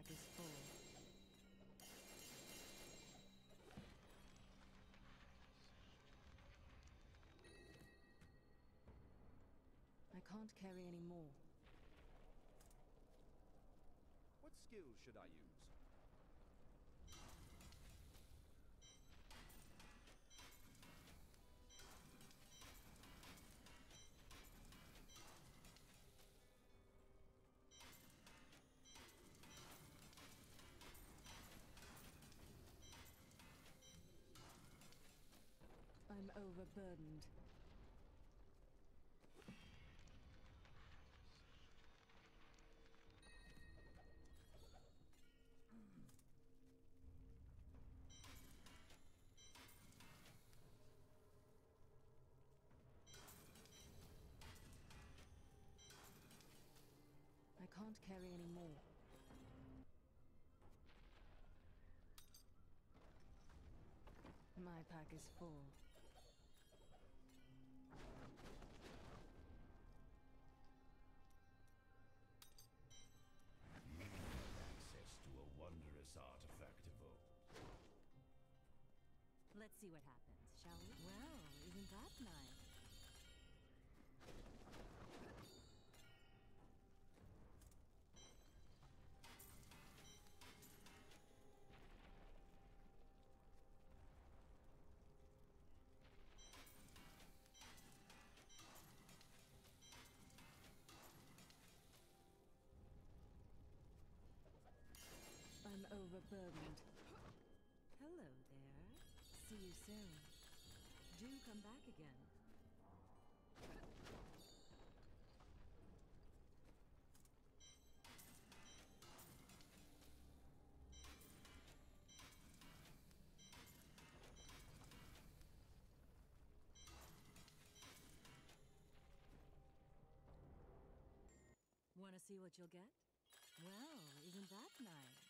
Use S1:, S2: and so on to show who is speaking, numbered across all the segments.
S1: pack is full. I can't carry any more.
S2: What skills should I use?
S1: I'm overburdened. I can't carry any more. My pack is full.
S3: Access to a wondrous artifact of old.
S4: Let's see what happens, shall we? Well, isn't that nice?
S1: I'm overburdened.
S4: Hello there. See you soon. Do come back again. Want to see what you'll get? Well, isn't that nice?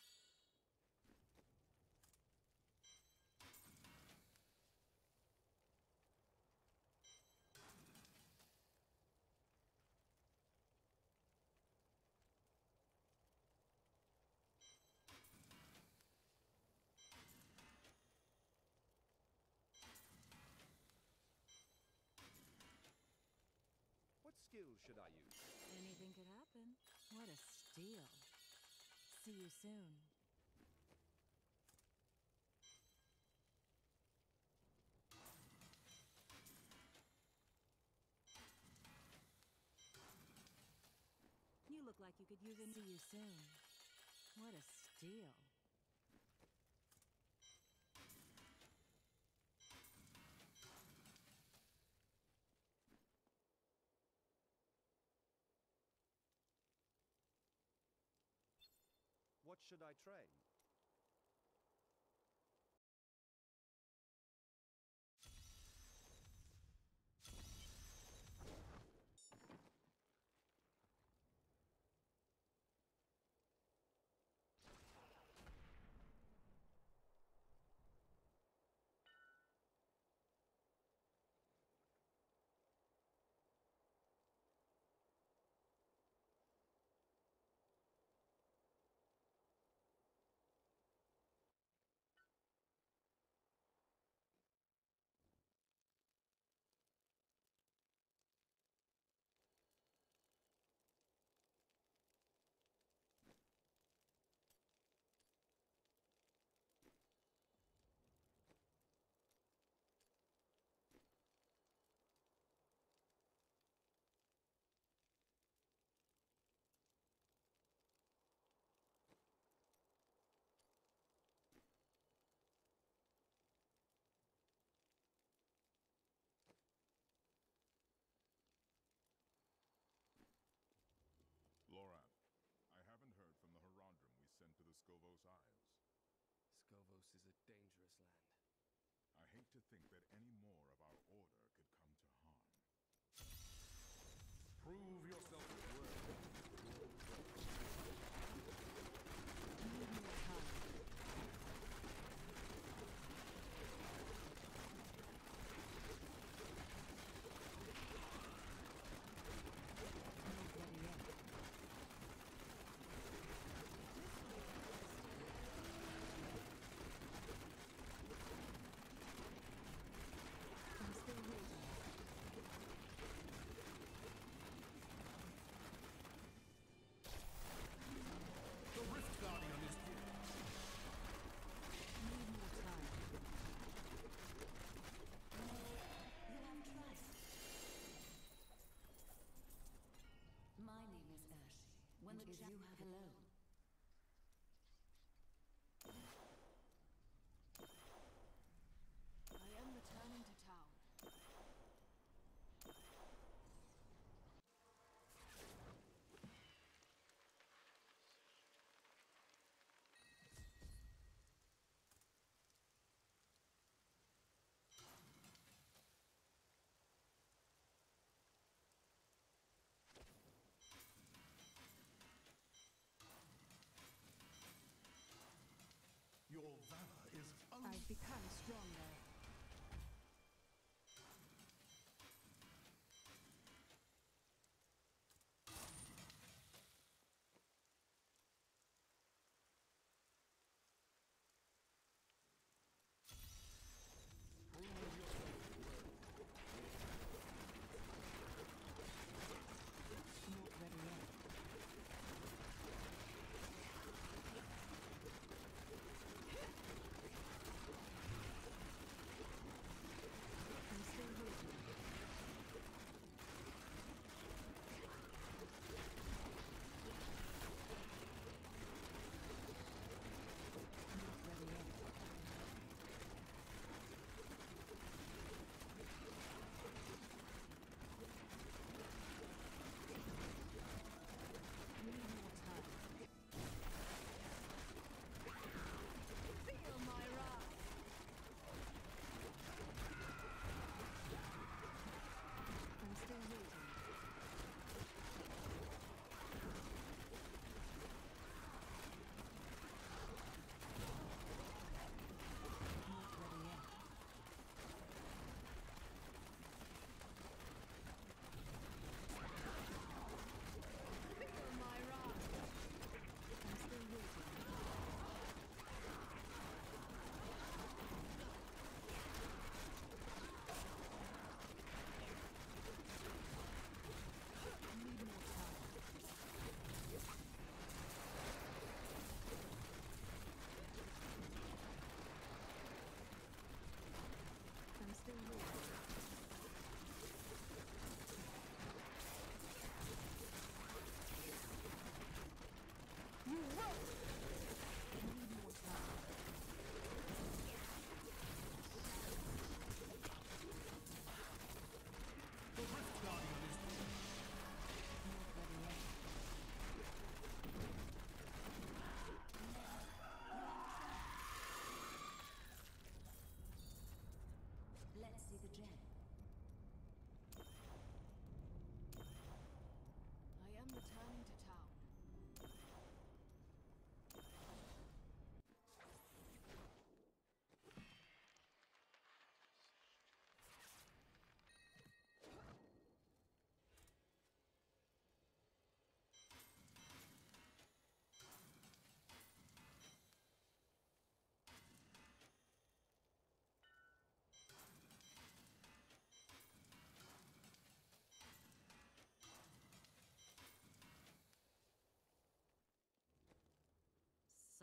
S2: What skills should I use?
S4: Anything could happen. What a steal. See you soon. You look like you could use a... See you soon. What a steal.
S2: What should I train?
S5: Loran, I haven't heard from the Herondrum we sent to the Skovos Isles.
S6: Skovos is a dangerous land.
S5: I hate to think that any more of our order could come to harm.
S6: Prove yourself worthy.
S1: Need more time. Not ready yet.
S4: This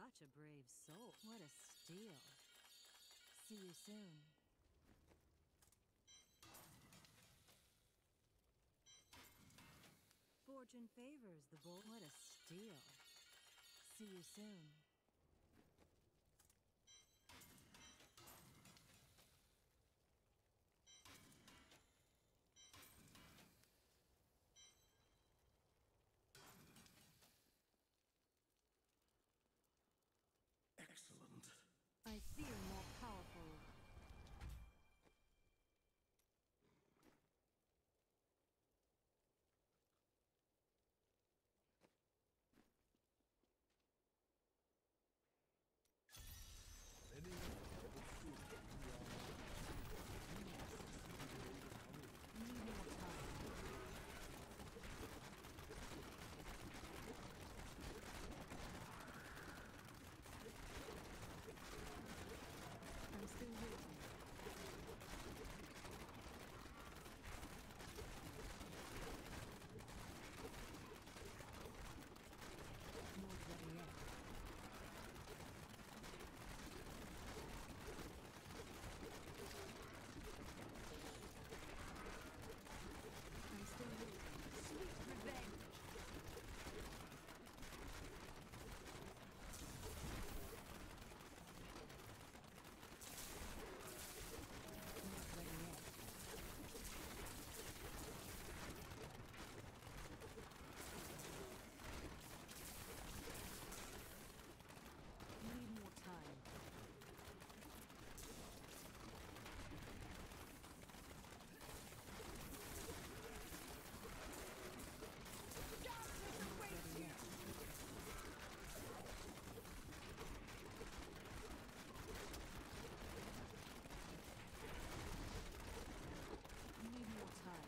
S4: such a brave soul. What a steal. See you soon. Fortune favors the bold. What a steal. See you soon.
S3: Excellent.
S1: I feel more powerful. Need more time. I'm still waiting. Not ready yet. I'm still waiting. Sweet revenge. Not ready yet. Need more time. Not ready yet. Need more time.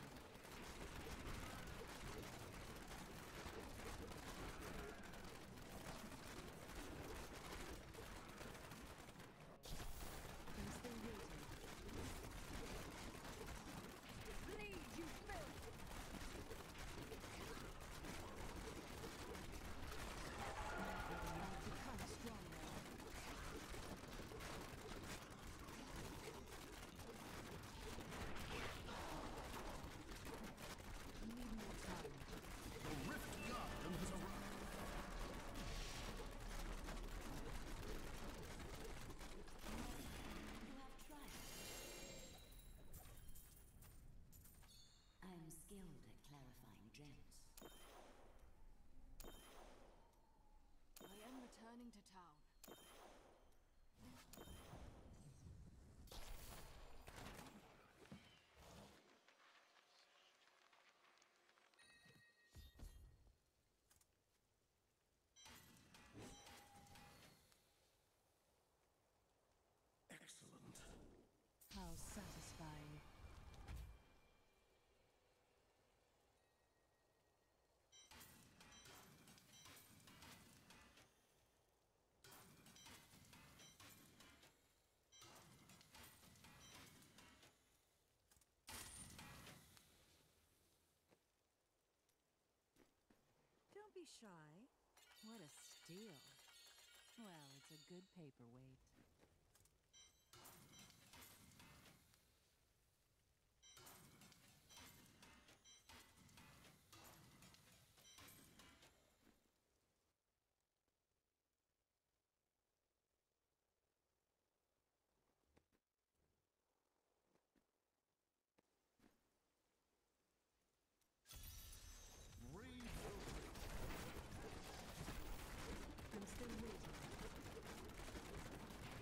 S1: I'm still waiting. Bleed, you filth! I've become stronger. Need more time.
S3: The Rift Guardian has arrived.
S7: You have tried. I'm skilled at clarifying gems.
S1: I am returning to town.
S3: Excellent.
S1: How satisfying.
S4: Don't be shy. What a steal. Well, it's a good paperweight.
S3: Raid the Rift.
S1: I'm still waiting.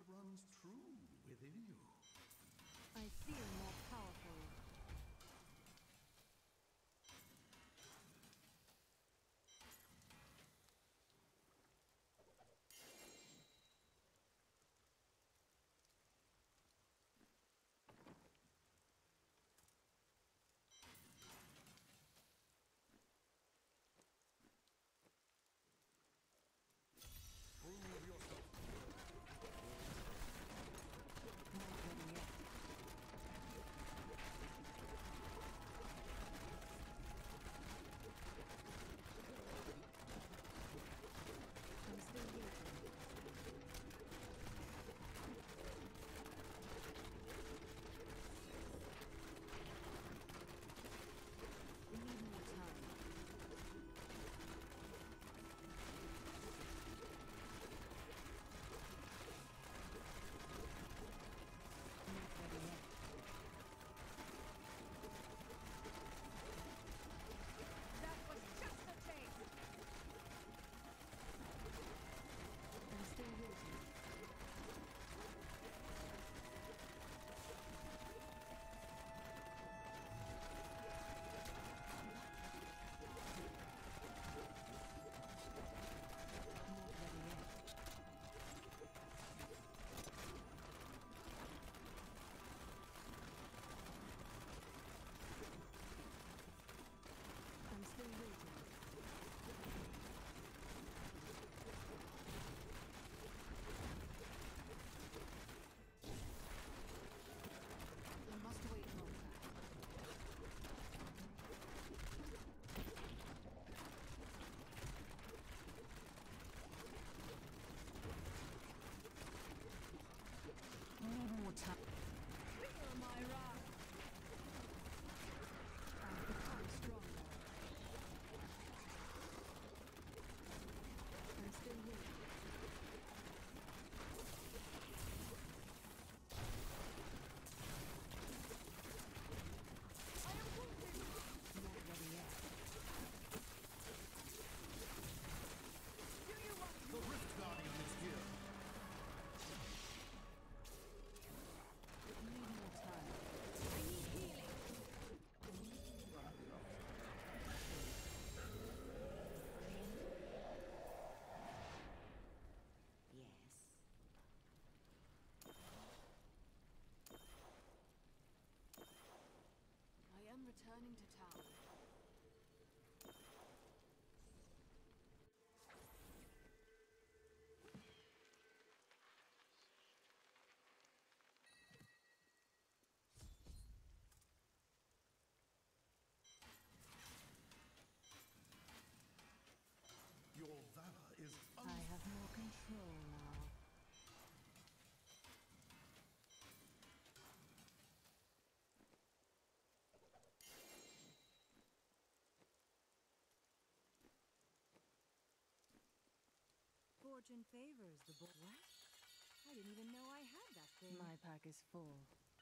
S3: runs true within you.
S4: I feel more powerful.
S6: Prove yourself.
S4: Not ready yet. I'm still waiting. We need more time. Not ready yet.
S1: That was just a taste.
S4: I'm still waiting. Not ready yet. I'm still waiting.
S1: I must wait longer.
S4: Need more time.
S1: Feel my wrath.
S4: I've become stronger. I'm still waiting.
S1: I am wounded.
S4: Not ready yet.
S1: Do you want
S3: The Rift Guardian is here.
S4: Need more time.
S1: I need healing.
S7: Yes.
S1: I am returning to town.
S3: Your valor is
S4: I have more control now. Fortune favors the boy. What? I didn't even know I had that thing. My pack is full.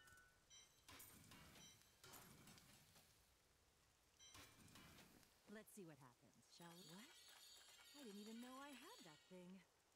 S4: Let's see what happens, shall we? What? I didn't even know I had that thing.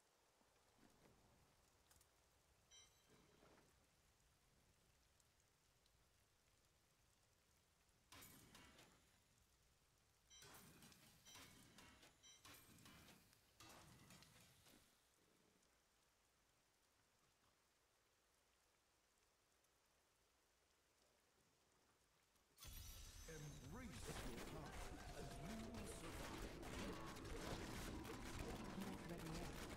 S3: embrace your power, and you will survive.
S4: Not ready yet.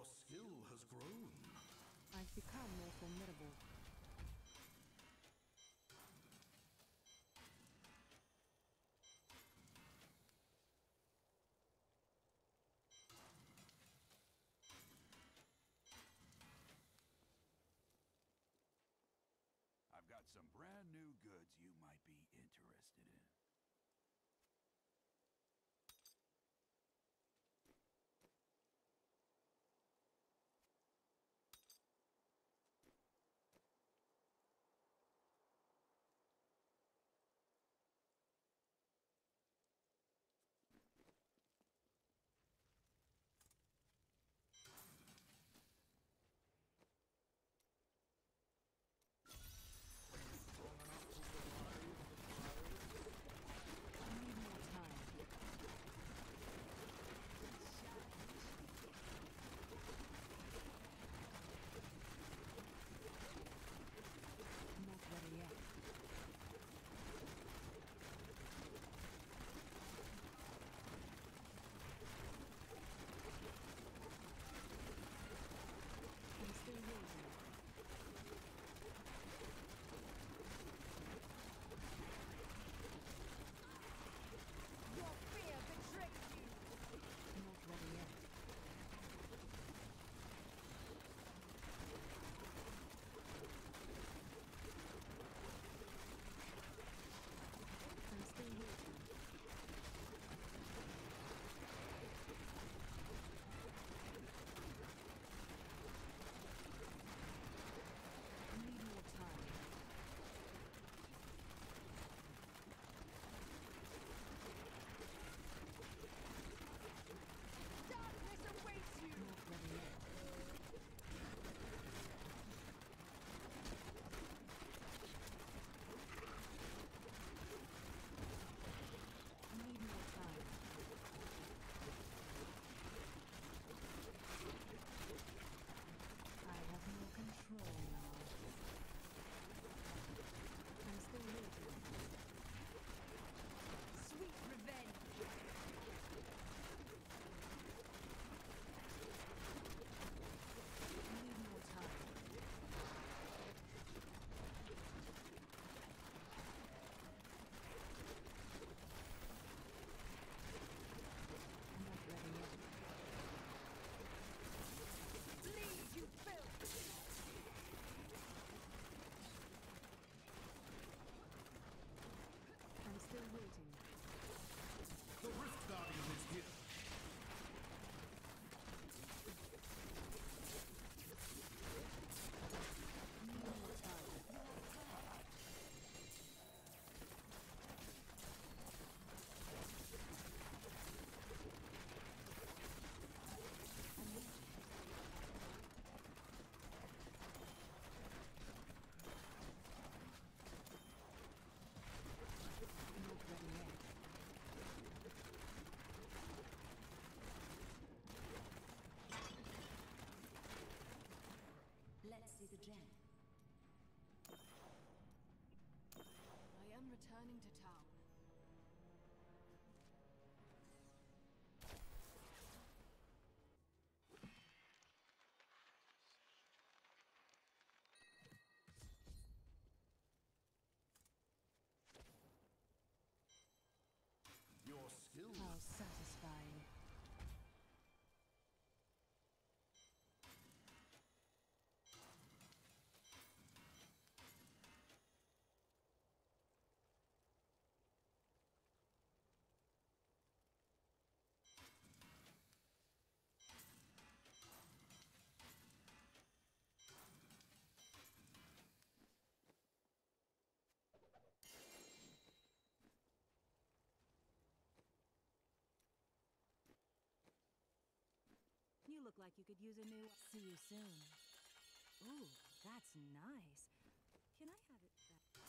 S6: Your skill has grown.
S4: I've become more formidable.
S3: I've got some brand new goods you might be interested in.
S4: I need more time. Not ready yet. I'm still waiting.
S1: Your fear betrays you!
S4: Not ready yet. I'm still waiting. I need more time.
S1: Darkness awaits you!
S4: Not ready yet. I need more time. I have no control now. I'm still waiting.
S1: Sweet revenge!
S4: I need more time. I'm not ready yet.
S1: Bleed, you filth!
S4: I'm still waiting.
S6: The Rift Guardian is here.
S4: I need more time. I'm not ready yet.
S7: Let's see the gem.
S1: I am returning to town.
S6: Your skill.
S4: How satisfying. You look like you could use a new. See you soon. Ooh, that's nice. Can I have it back?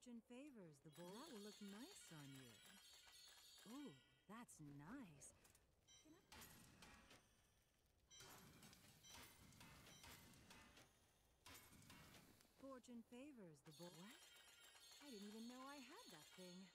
S4: Fortune favors the bold. That will look nice on you. Ooh, that's nice. Can I... Fortune favors the bold. What? I didn't even know I had that thing.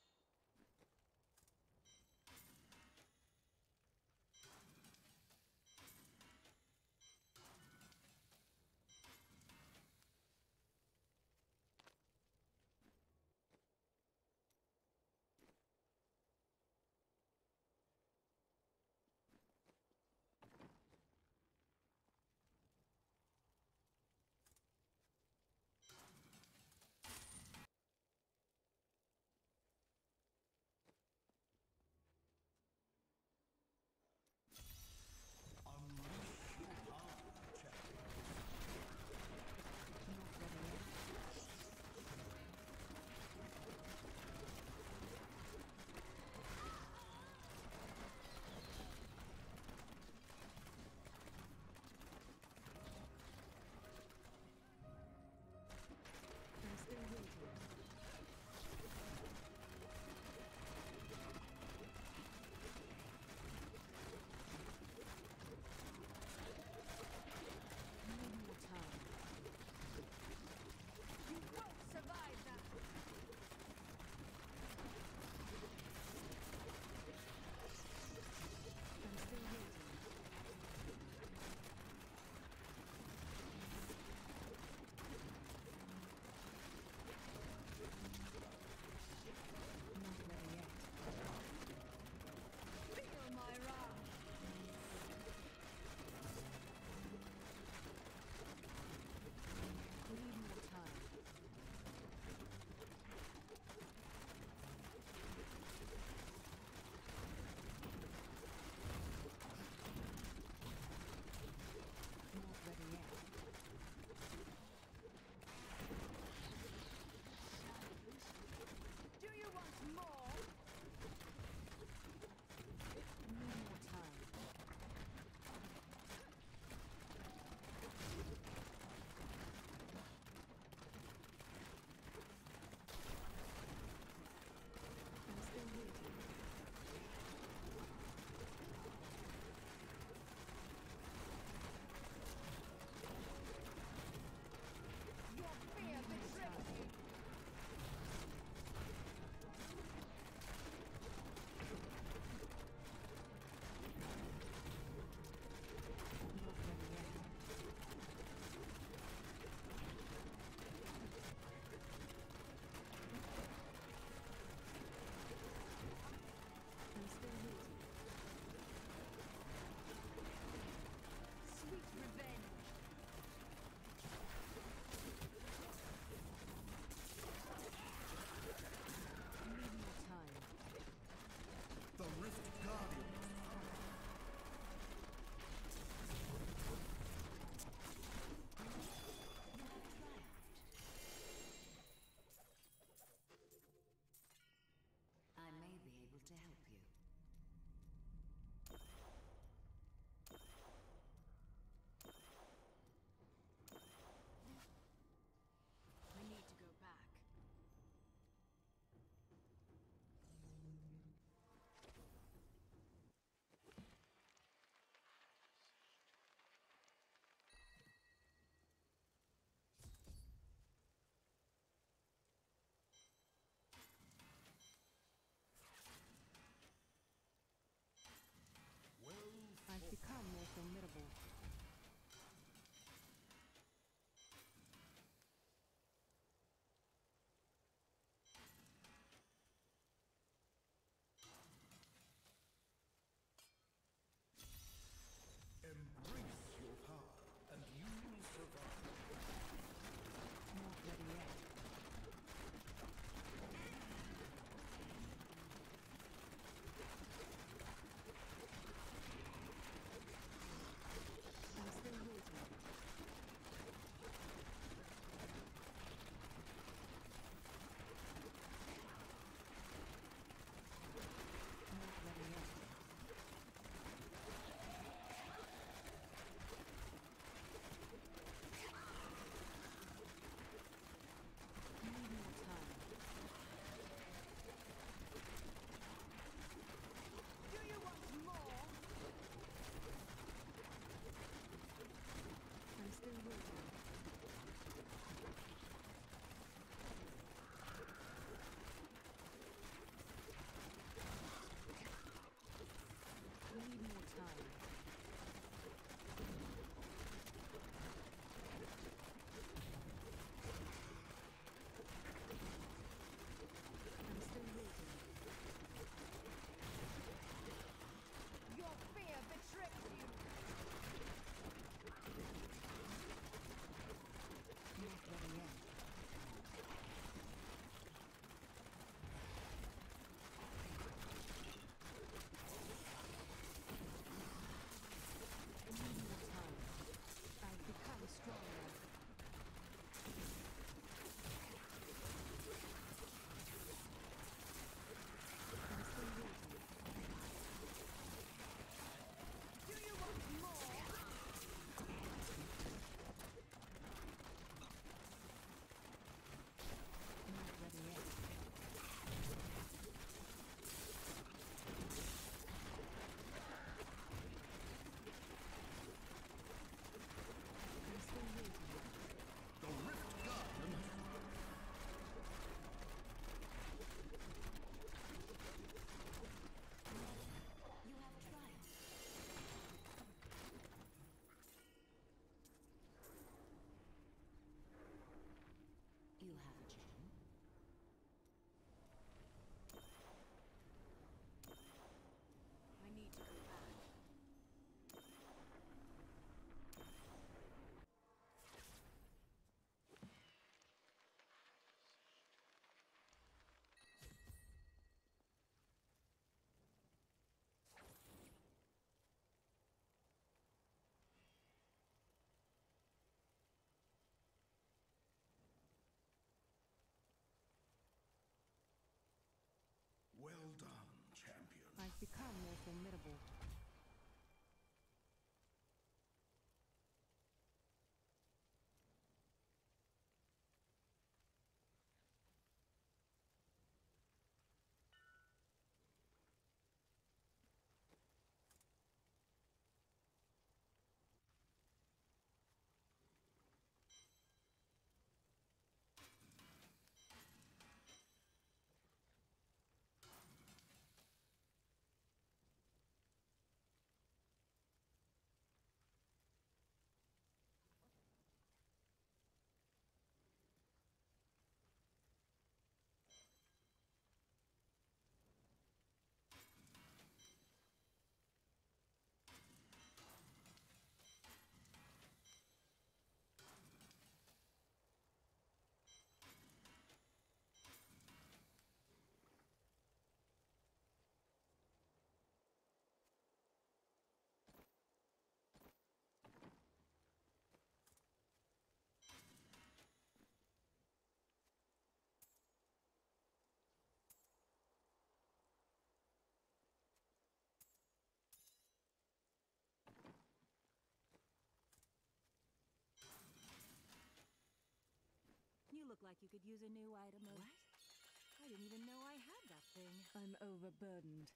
S4: like you could use a new item of... What? I didn't even know I had that thing.
S1: I'm overburdened.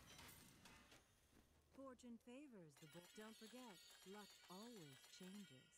S4: Fortune favors the boy. Don't forget, luck always changes.